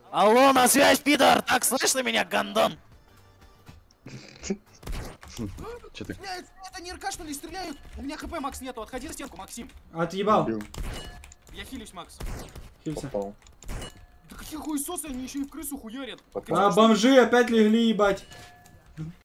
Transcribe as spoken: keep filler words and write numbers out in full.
Алло, на связь, пидор! Так слышно меня, гандон? Че ты? Стреляют, это не РК, что ли, стреляют? У меня хп, Макс, нету, отходи на стенку, Максим. Отъебал. Убил. Я хилюсь, Макс. Хилься. Попал. Да какие хуесосы, они еще и в крысу хуярят. Попал. А, бомжи опять легли, ебать.